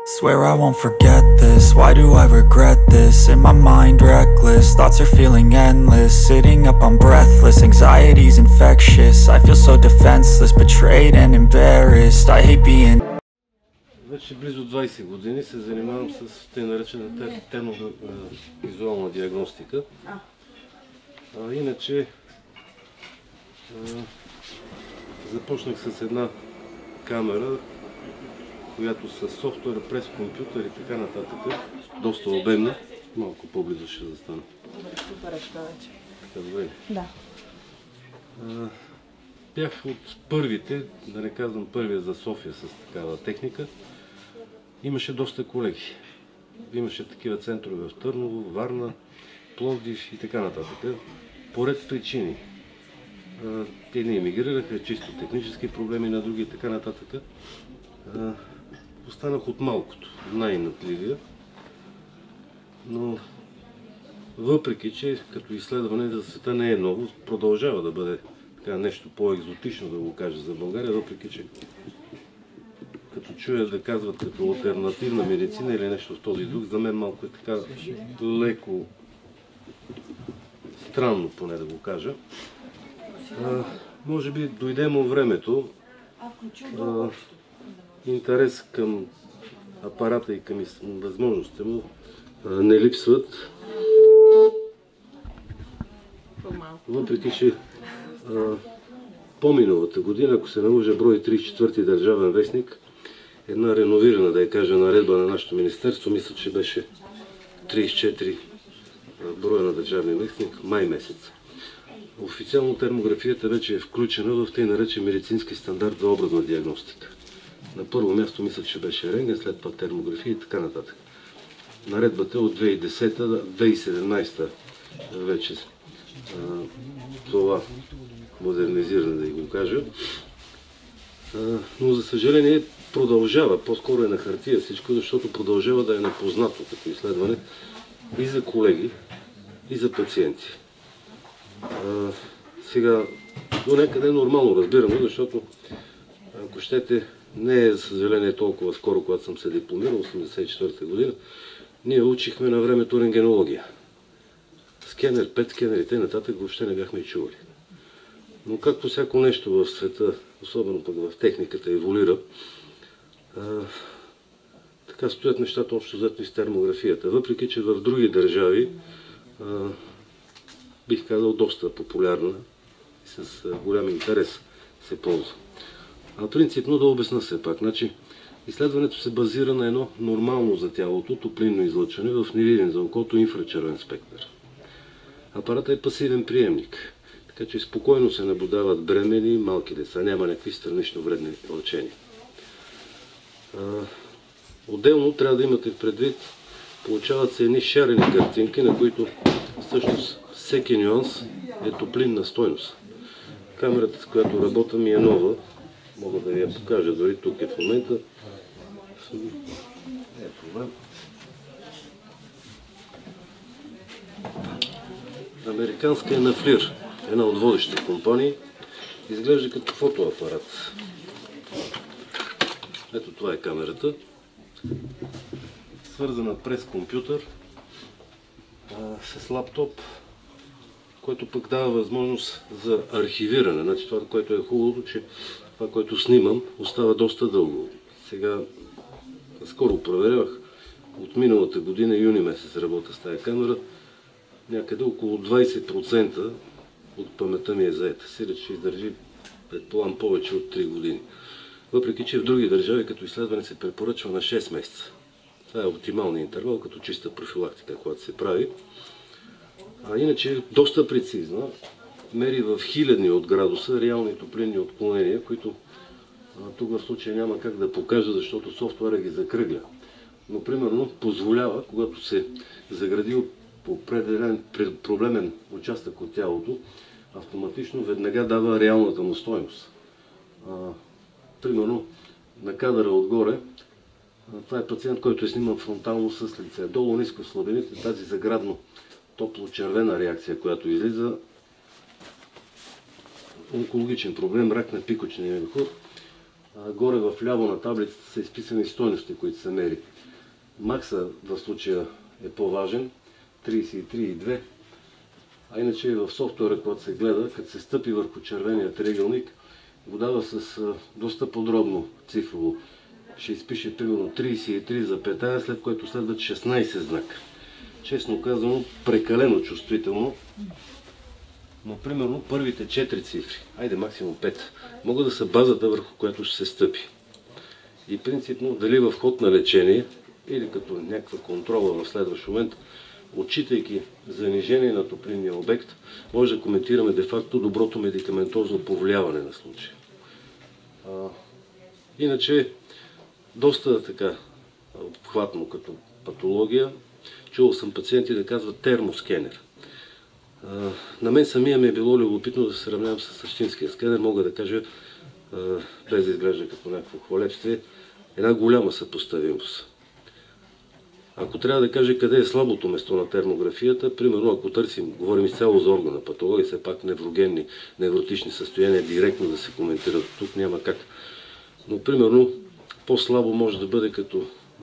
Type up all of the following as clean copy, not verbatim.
Swear I won't forget this, why do I regret this? In my mind reckless, thoughts are feeling endless. Sitting up I'm breathless, anxiety's infectious. I feel so defenseless, betrayed and embarrassed. I hate being... Вече близо 20 години се занимавам с тъй наречената термовизуална диагностика. Иначе започнах с една камера, която с софтуера през компютър и така нататък, доста обемна. Малко по-близо ще застана. Добре, супер е това вече. Така, добре. Да. Бях от първите, да не казвам първия за София с такава техника. Имаше доста колеги. Имаше такива центрове в Търново, Варна, Пловдив и така нататък. По ред причини. Едни емигрираха, чисто технически проблеми, на други и така нататък. Останах от малкото, най-натливия. Но въпреки, че като изследване за света не е ново, продължава да бъде така нещо по-екзотично, да го кажа за България, въпреки, че като чуя да казват като алтернативна медицина или нещо в този дух, за мен малко е така леко странно, поне да го кажа. Може би дойде му времето, интерес към апарата и към възможностите му не липсват. Въпреки, че по-миналата година, ако се не лъжа, брой 34-ти държавен вестник, една реновирана, да я кажа, наредба на нашето министерство, мисля, че беше 34 броя на държавния вестник, май месец. Официално термографията вече е включена в тъй наречен медицински стандарт за образна диагностика. На първо място мисля, че беше рентген, след това термография и така нататък. Наредбата от 2010-2017 вече това модернизиране, да го кажа. Но за съжаление продължава, по-скоро е на хартия всичко, защото продължава да е непознато като изследване и за колеги, и за пациенти. Сега, до някъде е нормално, разбираме, защото ако щете, не е, за съжаление, толкова скоро, когато съм се дипломирал, 1984 година, ние учихме на времето рентгенология. Скенер, пет скенерите, нататък въобще не бяхме чували. Но както всяко нещо в света, особено пък в техниката, еволюира, така стоят нещата общо взето и с термографията. Въпреки, че в други държави, бих казал, доста популярна и с голям интерес се ползва. Принципно да обясна все пак. Значи, изследването се базира на едно нормално за тялото топлинно излъчване в невидим за окото инфрачервен спектър. Апаратът е пасивен приемник, така че спокойно се наблюдават бремени и малки деца, няма някакви странично вредни лъчения. Отделно трябва да имате предвид, получават се едни шарени картинки, на които всъщност всеки нюанс е топлинна стойност. Камерата, с която работя, ми е нова, мога да ви я покажа, дори тук е в момента. Не е проблем. Американска е на Флир, една от водещите компании. Изглежда като фотоапарат. Ето това е камерата. Свързана през компютър с лаптоп, който пък дава възможност за архивиране. Значи това, което е хубавото, че това, което снимам, остава доста дълго. Сега, скоро проверявах, от миналата година, юни месец работя с тази камера, някъде около 20% от паметта ми е заета. Сиреч ще издържи, предполагам, повече от 3 години. Въпреки, че в други държави като изследване се препоръчва на 6 месеца. Това е оптималният интервал, като чиста профилактика, когато се прави. Иначе е доста прецизна, мери в хилядни от градуса реални топлинни отклонения, които тук в случая няма как да покажа, защото софтуера ги закръгля. Но примерно позволява, когато се загради по определен проблемен участък от тялото, автоматично веднага дава реалната му стойност. Примерно на кадъра отгоре, това е пациент, който е сниман фронтално с лице. Долу ниско в слабините, тази заградно топло-червена реакция, която излиза, онкологичен проблем, рак на пикочния мехур. Горе в ляво на таблицата са изписани стойности, които се мери. Макса в случая е по-важен, 33,2. А иначе в софтуера, когато се гледа, като се стъпи върху червения триъгълник, го дава с доста подробно цифрово. Ще изпише примерно 33 запетая, след което следват 16 знака. Честно казано, прекалено чувствително, но примерно първите 4 цифри, айде максимум 5, могат да са базата, върху която ще се стъпи. И принципно, дали в ход на лечение или като някаква контрола в следващ момент, отчитайки занижение на топлинния обект, може да коментираме де-факто доброто медикаментозно повлияване на случая. Иначе, доста така обхватно като патология, чувал съм пациенти да казват термоскенер. На мен самия ми е било любопитно да се сравнявам с същинския скенер. Мога да кажа, без да изглежда като някакво хвалебствие, една голяма съпоставимост. Ако трябва да кажа къде е слабото место на термографията, примерно ако търсим, говорим изцяло за органна патология, все пак неврогенни, невротични състояния, директно да се коментират, тук няма как. Но примерно по-слабо може да бъде като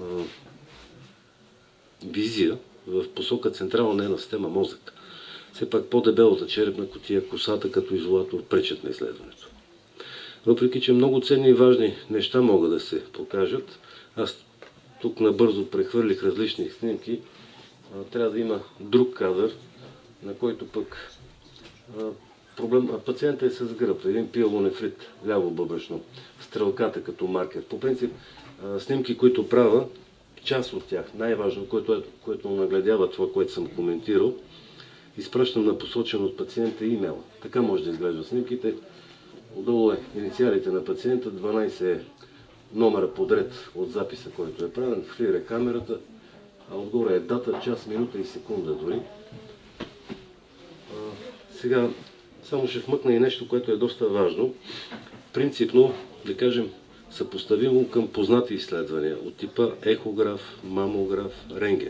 визия в посока централна нервна система мозък. Все пак по-дебелата черепна кутия, косата като изолатор пречат на изследването. Въпреки че много ценни и важни неща могат да се покажат, аз тук набързо прехвърлих различни снимки, трябва да има друг кадър, на който пък пациентът е с гръб, един пиелонефрит, ляво бъбречно, стрелката като маркер. По принцип, снимки, които правя, част от тях, най-важно, което нагледява това, което съм коментирал, изпращам на посочен от пациента имейла. Така може да изглеждат снимките. Отдолу е инициалите на пациента, 12 е номера подред от записа, който е правен, флир е камерата, а отгоре е дата, час, минута и секунда дори. Сега само ще вмъкна и нещо, което е доста важно. Принципно, да кажем, съпоставимо към познати изследвания от типа ехограф, мамограф, рентген.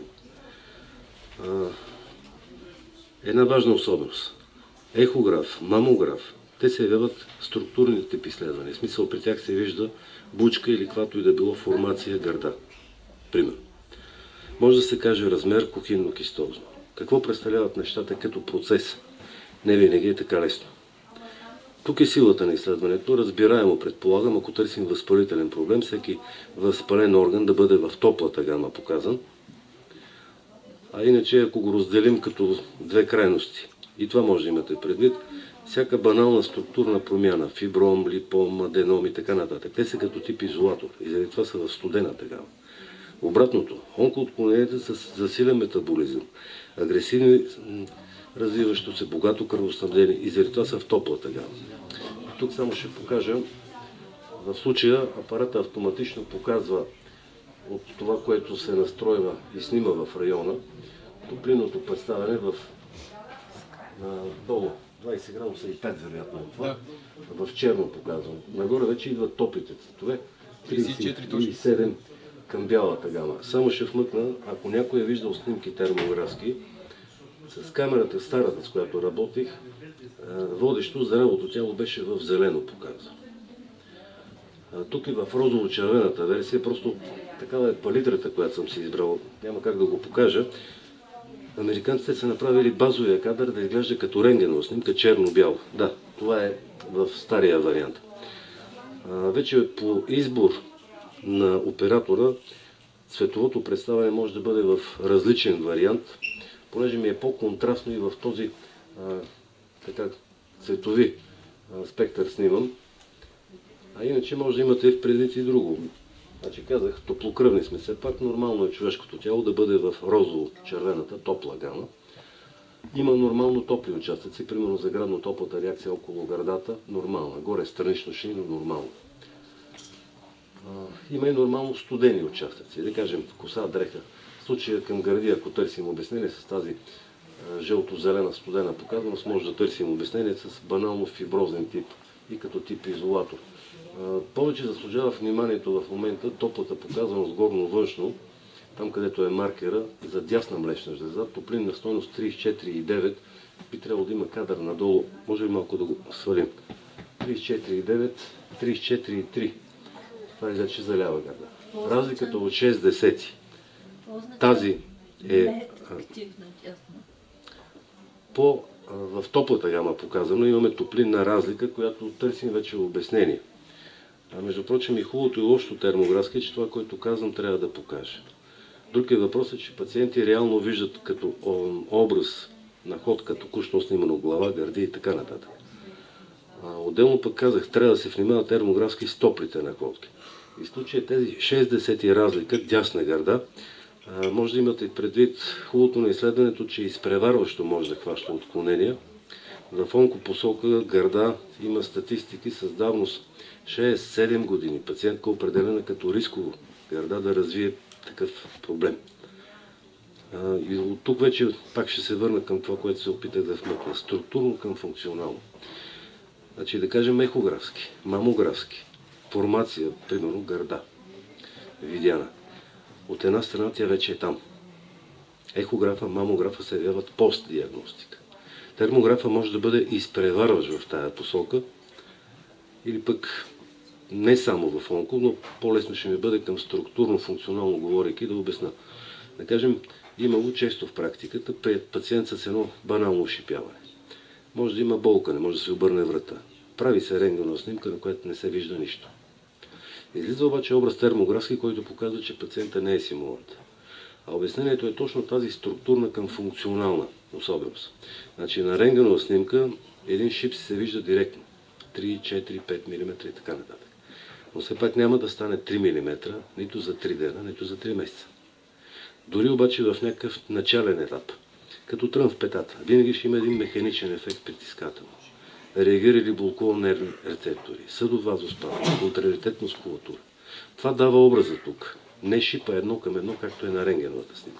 Една важна особеност. Ехограф, мамограф, те се явяват структурни тип изследвания. В смисъл при тях се вижда бучка или каквато и да било формация гърда. Пример. Може да се каже размер кохинно-кистозно. Какво представляват нещата като процес? Не винаги е така лесно. Тук е силата на изследването. Разбираемо предполагам, ако търсим възпалителен проблем, всеки възпален орган да бъде в топлата гама показан. А иначе, ако го разделим като две крайности, и това може да имате предвид, всяка банална структурна промяна, фибром, липом, аденом и така нататък, те са като тип изолатор и заради това са в студената гама. Обратното, онкоотклоненията с засилен метаболизъм, агресивни, развиващо се, богато кръвоснабдени и заради това са в топлата гама. Тук само ще покажа, в случая апарата автоматично показва от това, което се настройва и снима в района, топлинното представяне долу. 20 градуса и 5 вероятно е това. В черно показвам. Нагоре вече идват топлите цветове. 37 към бялата гама. Само ще вмъкна, ако някой е виждал снимки термографски, с камерата старата, с която работих, водещо здравото тяло беше в зелено показано. Тук и в розово-червената версия, просто такава е палитрата, която съм си избрал, няма как да го покажа. Американците са направили базовия кадър да изглежда като рентгенова снимка, черно-бяло. Да, това е в стария вариант. Вече по избор на оператора, цветовото представяне може да бъде в различен вариант, понеже ми е по-контрастно и в този цветови спектър снимам. А иначе може да имате в предвид и друго. Значи казах, топлокръвни сме все пак, нормално е човешкото тяло да бъде в розово-червената топла гама. Има нормално топли участъци, примерно за градно-топлата реакция около гърдата, нормална. Горе странично шийно, нормално. Има и нормално студени участъци, да кажем коса, дреха. В случая към гърди, ако търсим обяснение с тази жълто-зелена студена показаност, може да търсим обяснение с банално фиброзен тип и като тип изолатор. Повече заслужава вниманието в момента топлата показаност горно-външно, там където е маркера за дясна млечна жлеза, топлинна стойност 34,9, би трябвало да има кадър надолу, може ли малко да го свалим, 34,9, 34,3. това е вече за лява гърда. Разликата от 6 десети. Тази е в топлата гама показано. Имаме топлинна разлика, която търсим вече обяснение. Между прочим и хубавото и лошото термографски е, че това, което казвам, трябва да покаже. Друг е въпросът, че пациенти реално виждат като образ находка, току-що снимано глава, гърди и така нататък. Отделно пък казах, трябва да се внимава термографски с топлите находки. И в случая тези 6 десети разлика, дясна гърда, може да имате предвид хубавото на изследването, че изпреварващо може да хваща отклонения. В онкопосока гърда има статистики с давност 6-7 години. Пациентка определена като рисково гърда да развие такъв проблем. И от тук вече пак ще се върна към това, което се опитах да вмъкна. Структурно към функционално. Значи да кажем ехографски, мамографски, формация, примерно гърда, видяна. От една страна тя вече е там. Ехографа, мамографа се явяват постдиагностика. Термографа може да бъде изпреварващ в тая посока или пък не само в онко, но по-лесно ще ми бъде към структурно, функционално говорейки да обясна. Да кажем, имало често в практиката при пациент с едно банално ушипяване. Може да има болка, не може да се обърне врата. Прави се рентгенова снимка, на която не се вижда нищо. Излиза обаче образ термографски, който показва, че пациента не е симулант. А обяснението е точно тази структурна към функционална особеност. Значи на рентгенова снимка един шипс се вижда директно. 3, 4, 5 мм и така нататък. Но все пак няма да стане 3 мм, нито за 3 дена, нито за 3 месеца. Дори обаче в някакъв начален етап, като трън в петата, винаги ще има един механичен ефект притискателно. Реагирали блокулно-нервни рецептори, съдовазоспад, контраритет мускулатура. Това дава образа тук. Не шипа едно към едно, както е на рентгеновата снимка.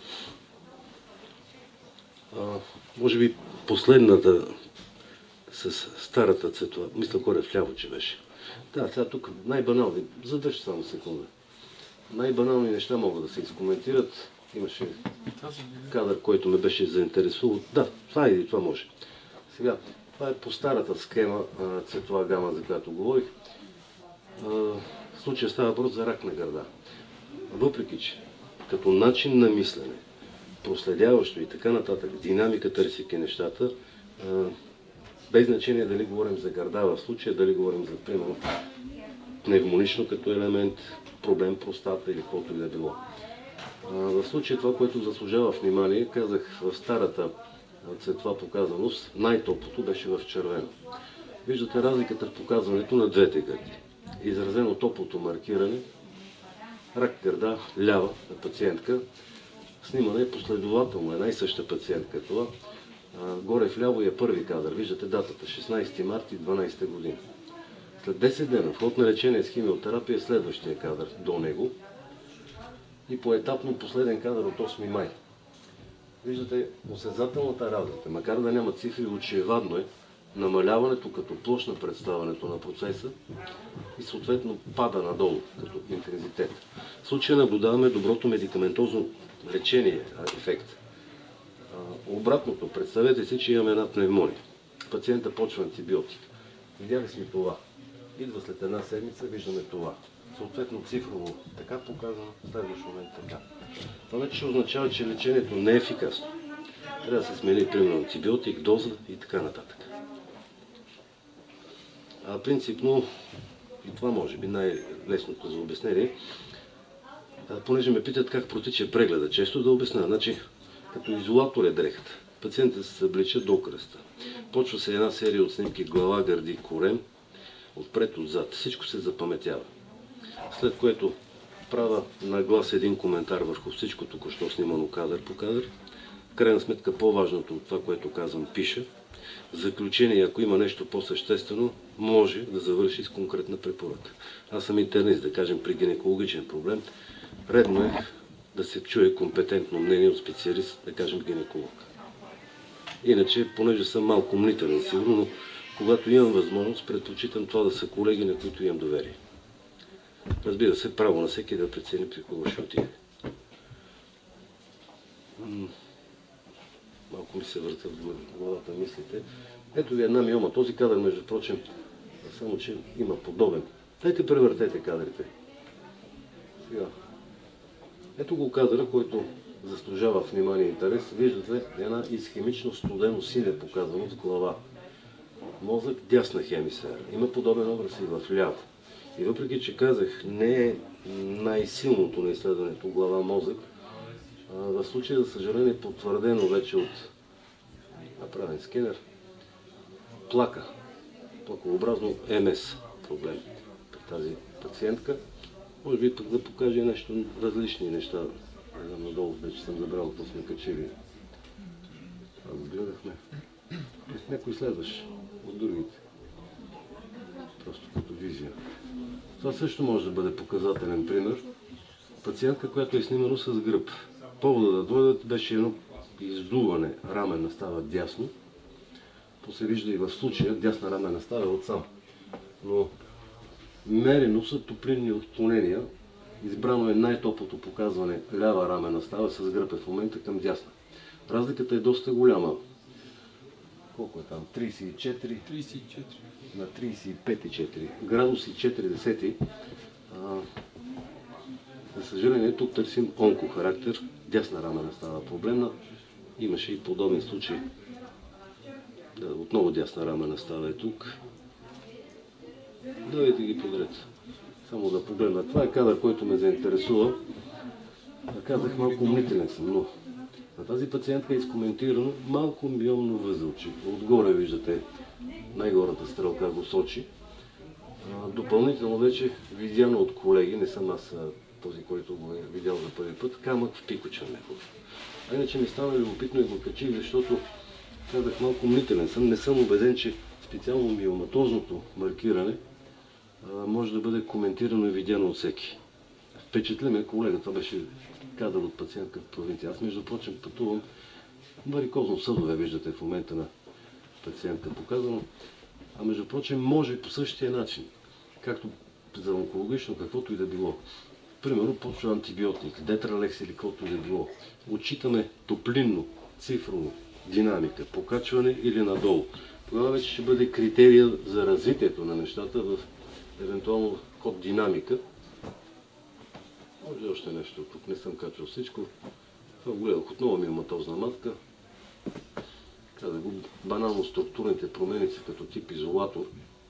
Може би последната с старата цветова, мисля горе вляво, че беше. Да, сега тук най-банални, задържи само секунда. Най-банални неща могат да се изкоментират. Имаше кадър, който ме беше заинтересувал. Да, това и това може. Сега, това е по старата схема, цветова гама, за която говорих. В случая става въпрос за рак на гърда. Въпреки, че като начин на мислене, проследяващо и така нататък, динамика търсики нещата, без значение дали говорим за гърда в случая, дали говорим за, примерно, пневмонично като елемент, проблем простата или каквото и да било. В случая това, което заслужава внимание, казах в старата цветова показаност, най-топлото беше в червено. Виждате разликата в показването на двете гърди. Изразено топлото маркиране, рак гърда, лява пациентка, снимане е последователно, една и съща пациентка това. Горе вляво е първи кадър, виждате датата, 16 марта 12 година. След 10 дена, вход на лечение с химиотерапия е следващия кадър до него и поетапно последен кадър от 8 май. Виждате осезателната разлика, макар да няма цифри, очевидно е намаляването като площ на представянето на процеса и съответно пада надолу като интензитет. В случая наблюдаваме доброто медикаментозно лечение ефект. Обратното, представете си, че имаме една пневмония. Пациента почва антибиотик. Видяли сме това. Идва след една седмица, виждаме това. Съответно цифрово така показано, в следващ момент така. Това вече означава, че лечението не е ефикасно. Трябва да се смени, примерно, антибиотик, доза и така нататък. Принципно, и това може би най-лесното за обяснение, понеже ме питат как протича прегледа, често да обясня. Значи, като изолатор е дрехата. Пациентът се съблича до кръста. Почва се една серия от снимки глава, гърди, корем, отпред, отзад. Всичко се запаметява. След което правя на глас един коментар върху всичко току-що снимано кадър по кадър. В крайна сметка по-важното от това, което казвам, пиша. В заключение, ако има нещо по-съществено, може да завърши с конкретна препоръка. Аз съм интернист, да кажем, при гинекологичен проблем. Редно е да се чуе компетентно мнение от специалист, да кажем гинеколог. Иначе, понеже съм малко мнителен, сигурно, но когато имам възможност, предпочитам това да са колеги, на които имам доверие. Разбира се, право на всеки да прецени при кого ще отиде. Малко ми се въртят в главата мислите. Ето ви една миома. Този кадър, между прочим, само че има подобен Дайте превъртете кадрите. Сега. Ето го кадъра, който заслужава внимание и интерес. Виждате една изхемично студено сине показано с глава. Мозък дясна хемисфера. Има подобен образ и в ляво. И въпреки, че казах, не е най-силното на изследването глава-мозък, в случая, за съжаление, потвърдено вече от направен скенер, плакообразно МС проблем при тази пациентка. Може би пък да покаже нещо различни неща. Не знам, надолу вече съм забрал, какво сме качили. Това го гледахме. Някой следваш от другите. Просто като визия. Това също може да бъде показателен пример. Пациентка, която е снимана с гръб. Повода да дойдат беше едно издуване, рамена става дясно. То се вижда и в случая, дясна рамена става отсам. Но мерено са топлинни отклонения. Избрано е най-топлото показване, лява рамена става с гръб в момента към дясна. Разликата е доста голяма. Колко е там? 34 на 35,4 градуси 4. За съжаление, тук търсим онкохарактер. Дясна рамена става проблемна. Имаше и подобен случай. Да, отново дясна рамена става и тук. Давайте ги подред. Само да погледна. Това е кадър, който ме заинтересува. Казах, малко умнителен съм, но на тази пациентка е изкоментирано малко миомно възълче. Отгоре виждате най-горната стрелка го сочи. Допълнително вече видяно от колеги, не съм аз този, който го е видял за първи път, камък в пикочен мехур. А иначе ми стана любопитно и го качих, защото казах, малко умнителен съм. Не съм убеден, че специално миоматозното маркиране може да бъде коментирано и видяно от всеки. Впечатли ме колега, това беше кадър от пациентка в провинция. Аз, между прочим, пътувам варикозно съдове, виждате в момента на пациентка показано. А между прочим, може по същия начин, както за онкологично, каквото и да било. Примерно, почва антибиотик, детралекс или каквото и да било. Отчитаме топлинно, цифрово, динамика, покачване или надолу. Тогава вече ще бъде критерия за развитието на нещата в евентуално код динамика. Може още нещо, тук не съм качвал всичко. Това го гледах отново миоматозна матка. Казах го, банално структурните промени са като тип изолатор.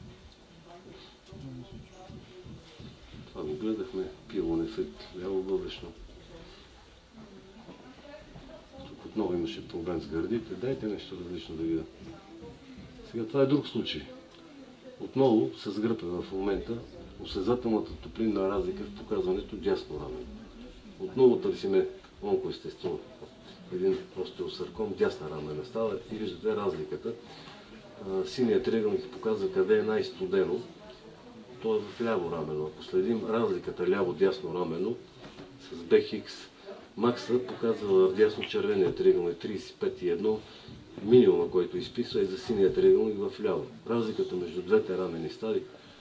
Това го гледахме, пилонефрит, ляво бъбречно. Тук отново имаше проблем с гърдите. Дайте нещо различно да видя. Сега това е друг случай. Отново с гръб в момента осезателната топлинна разлика в показването дясно рамен. Отново търсиме онкоестество. Един остеосарком, дясна рамена става и виждате разликата. Синият триъгълник показва къде е най-студено. То е в ляво рамено. Ако следим разликата ляво-дясно рамено с BX, Макса показва в дясно-червения триъгълник 35,1. Минимума, който изписва е за синия триъгълник в ляво. Разликата между двете рамени стави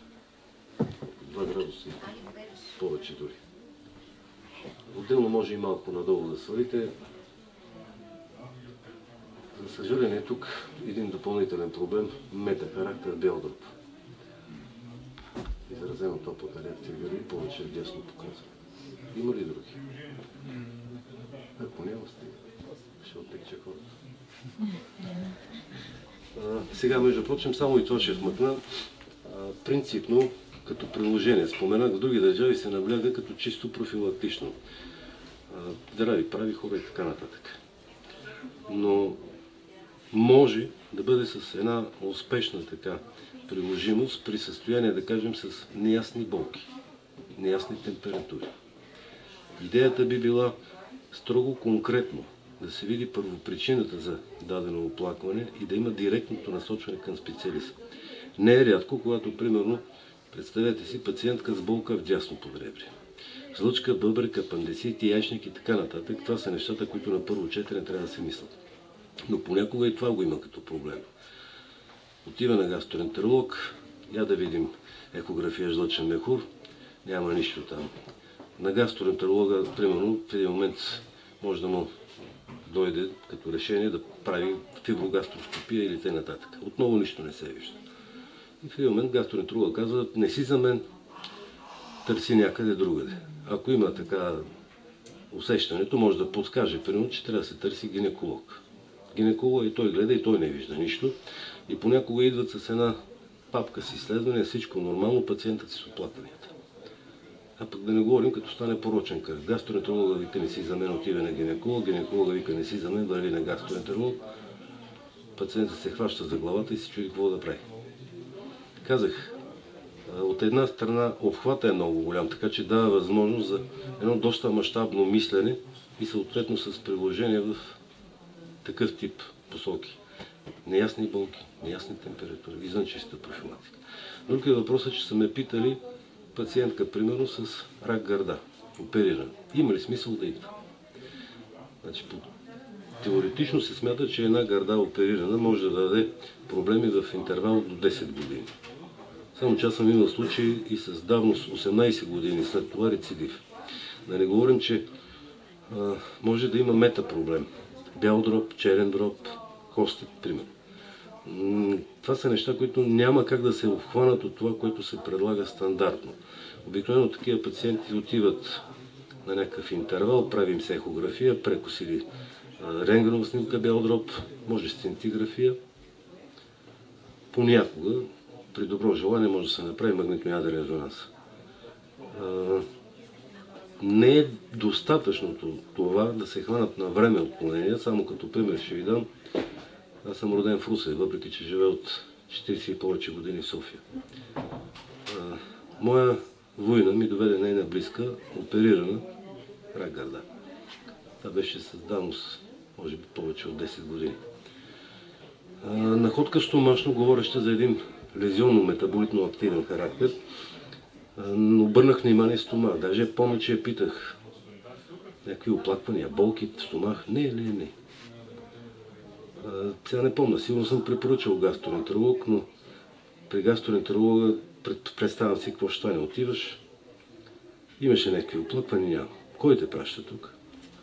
2 градуса повече дори. Отделно може и малко надолу да свалите. За съжаление, тук един допълнителен проблем – метахарактер бял дроб. Изразено топлата реакция гърди повече дясно показва. Има ли други? Ако няма, стига. Ще оттече хората. Сега, между прочим, само и това ще вмъкна. Принципно, като приложение, споменах, в други държави се набляга като чисто профилактично. Здрави, прави хора и така нататък. Но може да бъде с една успешна така приложимост при състояние, да кажем, с неясни болки, неясни температури. Идеята би била строго конкретно да се види първопричината за дадено оплакване и да има директното насочване към специалист. Не е рядко, когато, примерно, представете си пациентка с болка в дясно подребрие. Жлъчка, бъбрек, апандисит, яйчник и така нататък. Това са нещата, които на първо четене трябва да се мислят. Но понякога и това го има като проблем. Отива на гастроентеролог, я да видим екография жлъчен мехур, няма нищо там. На гастроентеролога, примерно, в един момент може да му дойде като решение да прави фиброгастроскопия или т.н. Отново нищо не се вижда. И в един момент гастроентеролога казва, не си за мен, търси някъде другаде. Ако има така усещането, може да подскаже, примерно, че трябва да се търси гинеколог. Гинеколог и той гледа и той не вижда нищо. И понякога идват с една папка с изследвания, всичко нормално, пациентът си с оплакванията. А пък да не говорим, като стане порочен кръг. Гастроентеролога вика не си за мен, отива на гинеколог, гинеколога вика не си за мен, върви на гастроентеролог. Пациентът се хваща за главата и се чуди какво да прави. Казах, от една страна обхвата е много голям, така че дава възможност за едно доста мащабно мислене и съответно с приложение в такъв тип посоки. Неясни болки, неясни температури, извънчиста профилактика. Друг е въпросът, че са ме питали пациентка, примерно, с рак гърда, оперирана. Има ли смисъл да идва? Значи, теоретично се смята, че една гърда оперирана може да даде проблеми в интервал до 10 години. Само че аз съм имал случаи и с давност 18 години след това рецидив. Да не говорим, че може да има метапроблем. Бял дроб, черен дроб, хостит, примерно. Това са неща, които няма как да се обхванат от това, което се предлага стандартно. Обикновено такива пациенти отиват на някакъв интервал, правим се ехография, прекос или рентгенова снимка, бял дроб, може сцинтиграфия. Понякога, при добро желание, може да се направи магнитно-ядрен резонанс. Не е достатъчно това да се хванат на време отклонения, само като пример ще ви дам. Аз съм роден в Русе, въпреки че живея от 40 и повече години в София. Моя война ми доведе нейна близка, оперирана рак гърда. Това беше с давност, може би повече от 10 години. Находка стомашно, говореща за един лезионно-метаболитно активен характер, но обърнах внимание стомах. Даже помня, че я питах някакви оплаквания, болки в стомах. Не. Сега не помня, сигурно съм препоръчал гастроентеролог, но при гастроентеролога представям си какво ще стане. Отиваш, имаше някакви оплаквания, няма. Кой те праща тук?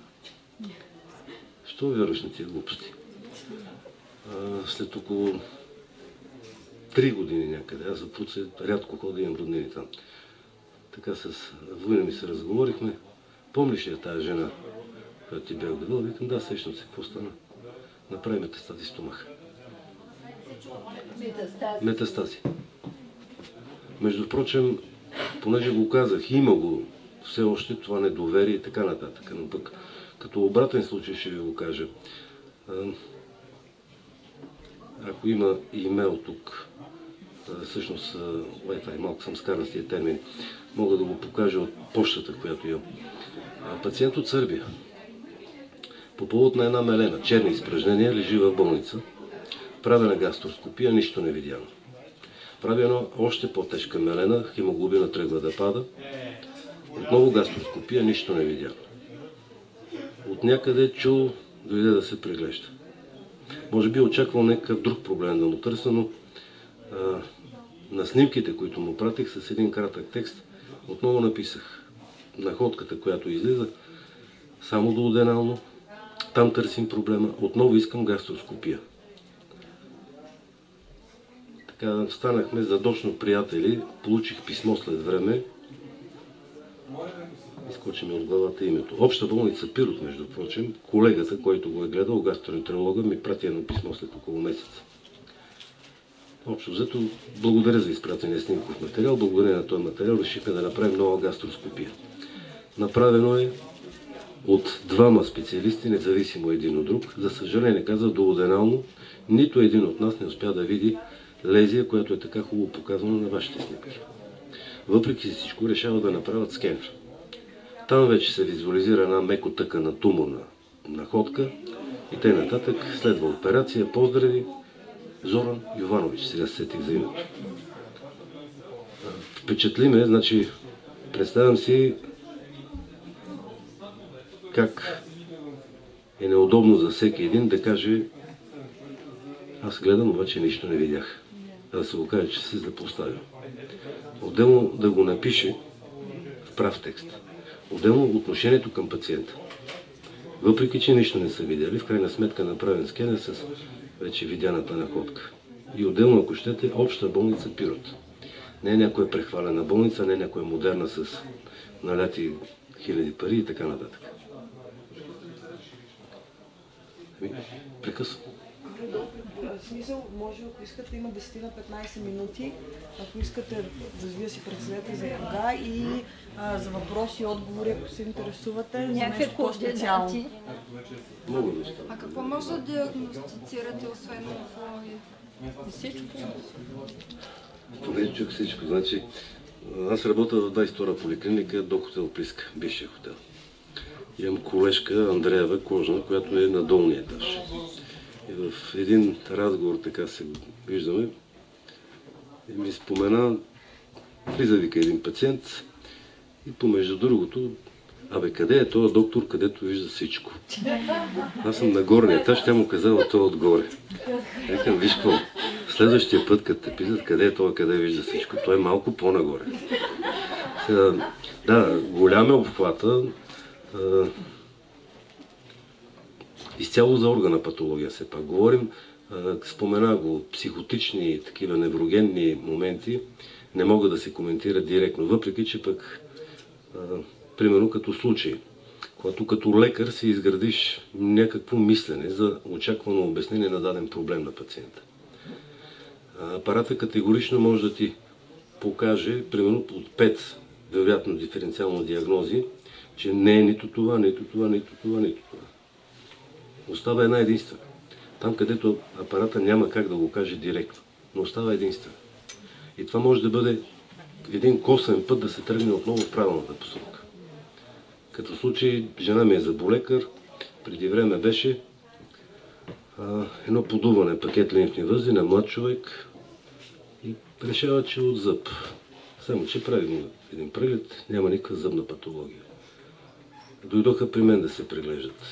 Що вярваш на тия глупости? След около 3 години някъде, аз за Пуце рядко ходя, имам роднини там. Така с война ми се разговорихме. Помниш ли тази жена, която ти бях гледал? Викам, да, сещам се, какво стана? Направи метастази стомаха. Метастази. Между прочим, понеже го казах, има го все още това недоверие и така нататък. Но пък като обратен случай ще ви го кажа. Ако има имейл тук, всъщност Wi-Fi, малко съм скаран с тия термини, мога да го покажа от почтата, която имам. Пациент от Сърбия. По повод на една мелена, черни изпражнения, лежи в болница. Правена гастроскопия, нищо не видяно. Прави едно още по-тежка мелена, хемоглобина тръгва да пада. Отново гастроскопия, нищо не видяно. От някъде чул, дойде да се преглежда. Може би очаквал някакъв друг проблем да му търся, но на снимките, които му пратих с един кратък текст, отново написах находката, която излиза, само дуоденално, там търсим проблема, отново искам гастроскопия. Така станахме задочно приятели, получих писмо след време, изкочи ми от главата името. Обща болница Пирот, между прочим, колегата, който го е гледал, гастроентеролога, ми прати едно писмо след около месец. Общо взето, благодаря за изпратения снимков материал, благодаря на този материал, решихме да направим нова гастроскопия. Направено е от двама специалисти, независимо един от друг. За съжаление, каза дуоденално, нито един от нас не успя да види лезия, която е така хубаво показана на вашите снимки. Въпреки всичко, решава да направят скенер. Там вече се визуализира една меко тъкана туморна находка и т.н. Следва операция. Поздрави, Зоран Йованович, сега се сетих за името. Впечатли ме, значи, представям си как е неудобно за всеки един да каже: аз гледам, обаче нищо не видях. Да се го каже, че се запоставя. Отделно да го напише в прав текст. Отделно отношението към пациента. Въпреки че нищо не са видяли, в крайна сметка направен скенер с вече видяната находка. И отделно, ако щете, обща болница Пирот. Не е някоя прехвалена болница, не е някоя модерна с наляти хиляди пари и така нататък. Прекъсвам. В смисъл, може, ако искате, има 10 на 15 минути. Ако искате, разбира се, преценете за кога и за въпроси и отговори, ако се интересувате, за нещо по-специално. Много неща. А какво може да диагностицирате, освен онкология? Всичко? Поне чух всичко. Значи, аз работя в 22-а поликлиника до хотел Плиска, бившия хотел. Имам колежка Андреева Кожна, която е на долния етаж. И в един разговор така се виждаме и ми спомена, влиза вика един пациент и помежду другото, къде е този доктор, където вижда всичко? Аз съм на горния етаж, тя му казала това отгоре. Викам, виж какво, следващия път, като те питат къде е това, къде вижда всичко, той е малко по-нагоре. Да, голям е обхвата. Изцяло за органа патология все пак говорим. Спомена го, психотични, такива неврогенни моменти не могат да се коментират директно, въпреки че пък, примерно като случай, когато като лекар си изградиш някакво мислене за очаквано обяснение на даден проблем на пациента. Апарата категорично може да ти покаже, примерно от 5 вероятно диференциално диагнози, че не е нито това, нито това, нито това, нито това. Остава една единствена. Там, където апарата няма как да го каже директно, но остава единствена. И това може да бъде един косвен път да се тръгне отново в правилната посока. Като случай, жена ми е зъболекар, преди време беше едно подуване, пакет лимфни възли на млад човек и решава, че от зъб. Само, че правим един преглед, няма никаква зъбна патология. Дойдоха при мен да се преглеждат.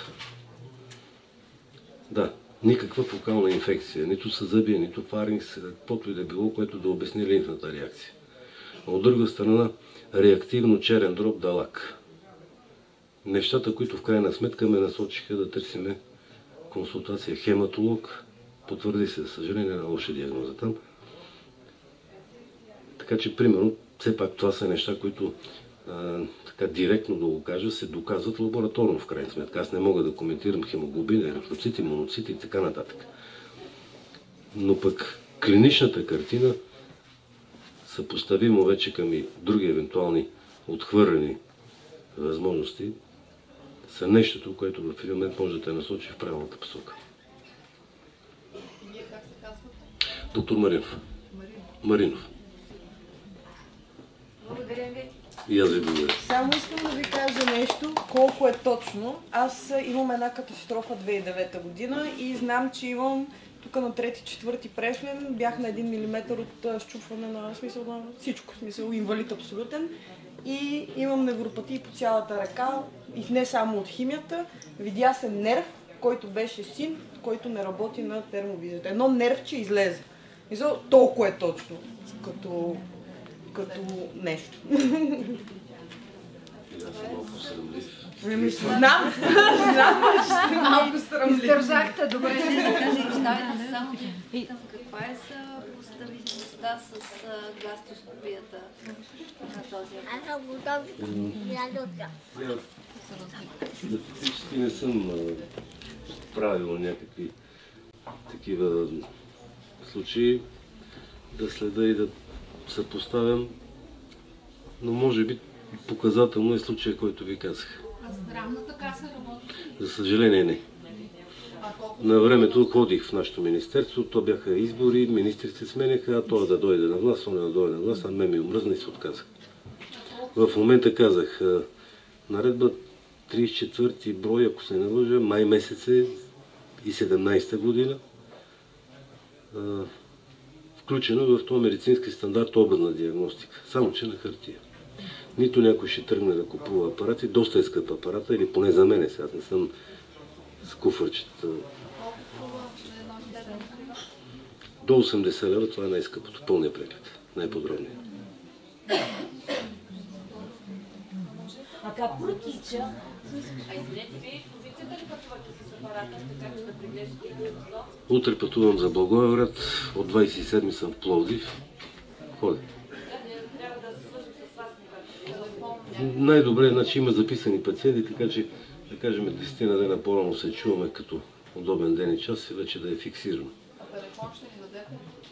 Да, никаква фокална инфекция, нито съзъбие, нито фарингс, каквото и да било, което да обясни лимфната реакция. От друга страна, реактивно черен дроб далак. Нещата, които в крайна сметка ме насочиха да търсиме консултация хематолог, потвърди се, за съжаление, на лоша диагноза там. Така че, примерно, все пак това са неща, които така директно да го кажа, се доказват лабораторно в крайна сметка. Аз не мога да коментирам хемоглобин, еритроцити, моноцити и така нататък. Но пък клиничната картина, съпоставимо вече към и други евентуални отхвърлени възможности, са нещото, което в един момент може да те насочи в правилната посока. И вие как се казвате? Доктор Маринов. Маринов. Благодаря ви. И аз ви благодаря. Само искам да ви кажа нещо, колко е точно. Аз имам една катастрофа 2009 година и знам, че имам тук на 3-4 прешлен, бях на 1 мм от счупване на смисъл на всичко, смисъл инвалид абсолютен. И имам невропатии по цялата ръка и не само от химията. Видя се нерв, който беше син, който не работи на термовизията. Едно нервче излезе. Мисъл, толкова е точно, като нещо. Знам, че сте малко срамливи. Издържахте добре. Само питам, каква е съпоставимостта с гастроскопията на този Фактически не съм правил някакви такива случаи да следа и да съпоставям, но може би показателно е случая, който ви казах. А здравната каса работи? За съжаление не. На времето ходих в нашето министерство, то бяха избори, министрите се сменяха, а той да дойде на власт, он да дойде на власт, а мен ми омръзна и се отказах. В момента казах, наредба 34 брой, ако се не лъжа, май месец е и 17-та година, включено в този медицински стандарт образна диагностика, само че на хартия. Нито някой ще тръгне да купува апарати, доста е скъп апарата, или поне за мен сега, не съм с куфърчета. До 80 лева, това е най-скъпото, пълния преглед, най-подробния. А как протича? А извинете, вие в позицията ли пътувате с апарата, така че да преглеждате и кръвослов? Утре пътувам за Благоевград, от 27 съм в Пловдив. Ходя. Най-добре, значи има записани пациенти, така че да кажем 10 на дена по-рано се чуваме като удобен ден и час и вече да е фиксирано. А телефон ще ни дадете?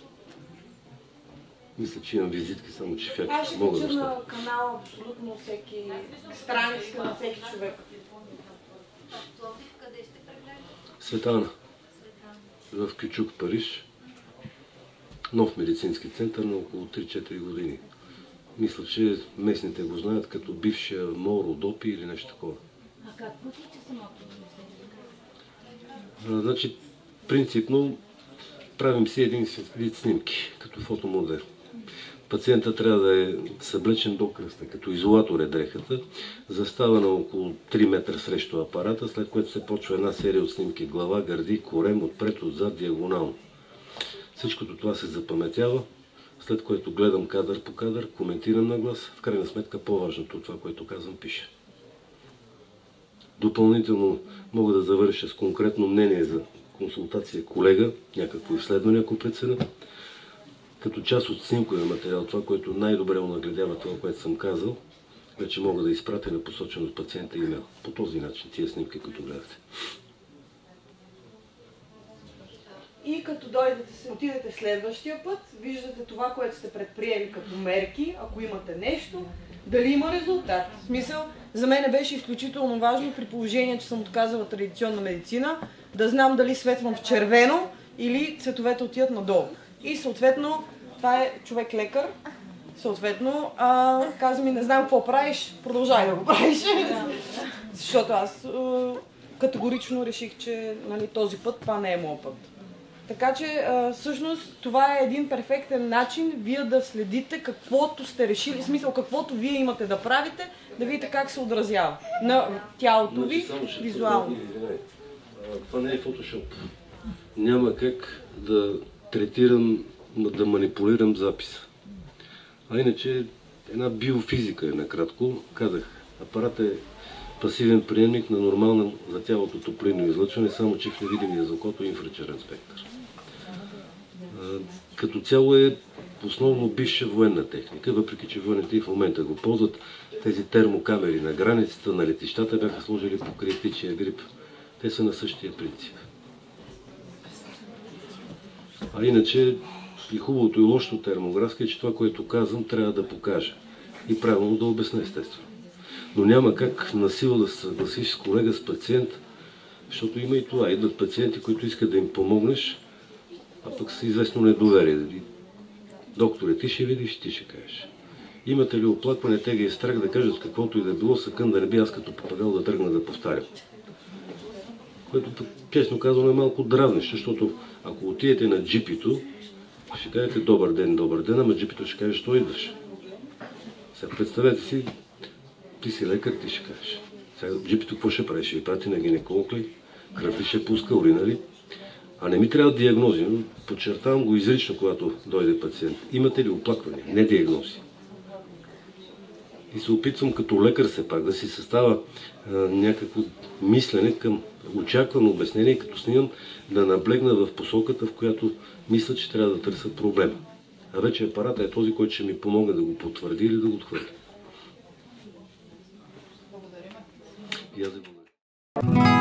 Мисля, че имам визитки, само че факт Аз ще мога да кача оставя. на канала абсолютно всеки страница на всеки човек. В Пловдив къде сте прегледали? Светана, Светана. в Кючук, Париж. Нов медицински център на около 3-4 години. Мисля, че местните го знаят като бившия МОР, ОДОПИ или нещо такова. А как протича самото Значи, принципно правим си един вид снимки, като фотомодел. Пациентът трябва да е съблечен до кръста, като изолатор е дрехата, застава на около 3 метра срещу апарата, след което се почва една серия от снимки глава, гърди, корем, отпред, отзад, диагонално. Всичкото това се запаметява, след което гледам кадър по кадър, коментирам на глас, в крайна сметка по-важното от това, което казвам, пише. Допълнително мога да завърша с конкретно мнение за консултация колега, някакво изследване, ако преценя. Като част от снимковия материал, това, което най-добре онагледява това, което съм казал, вече мога да изпратя на посочен от пациента имейл. По този начин, тия снимки, които гледате. И като дойдете, отидете следващия път, виждате това, което сте предприели като мерки, ако имате нещо, дали има резултат. В смисъл, за мен беше изключително важно при положение, че съм отказала традиционна медицина, да знам дали светвам в червено или цветовете отиват надолу. И съответно, това е човек-лекар, съответно, каза ми, не знам какво правиш, продължай да го правиш. Защото аз категорично реших, че нали, този път това не е моят път. Така че всъщност това е един перфектен начин вие да следите каквото сте решили, в смисъл каквото вие имате да правите, да видите как се отразява на тялото ви визуално. Това не е фотошоп. Няма как да третирам, да манипулирам записа. А иначе една биофизика е накратко. Казах, апарат е пасивен приемник на нормално за тялото топлинно излъчване, само че в невидимия за окото инфрачервен спектър. Като цяло е основно бивша военна техника, въпреки че военните и в момента го ползват. Тези термокамери на границата, на летищата бяха сложили покрай птичия грип. Те са на същия принцип. А иначе и хубавото и лошото термографска е, че това, което казвам, трябва да покажа. И правилно да обясня, естествено. Но няма как насила да се съгласиш с колега, с пациент, защото има и това. Идват пациенти, които искат да им помогнеш, а пък са известно недоверие. Докторе, ти ще видиш, ти ще кажеш. Имате ли оплакване, те ги е страх да кажат каквото и да било, съкън да не би аз като папагал да тръгна да повтарям. Което, честно казвам, е малко дразнещо, защото ако отидете на джипито, ще кажете добър ден, ама джипито ще каже, що идваш. Сега представете си, ти си лекар, ти ще кажеш. Сега джипито какво ще прави? Ще ви прати на гинеколог ли? Кръв ли ще пуска, урина ли? А не ми трябва диагнози, но подчертавам го изрично, когато дойде пациент. Имате ли оплакване? Не диагнози. И се опитвам като лекар все пак да си състава някакво мислене към очаквано обяснение, като снимам да наблегна в посоката, в която мисля, че трябва да търся проблем. А вече апарата е този, който ще ми помогне да го потвърди или да го отхвърли. Благодарим. И аз ви благодаря.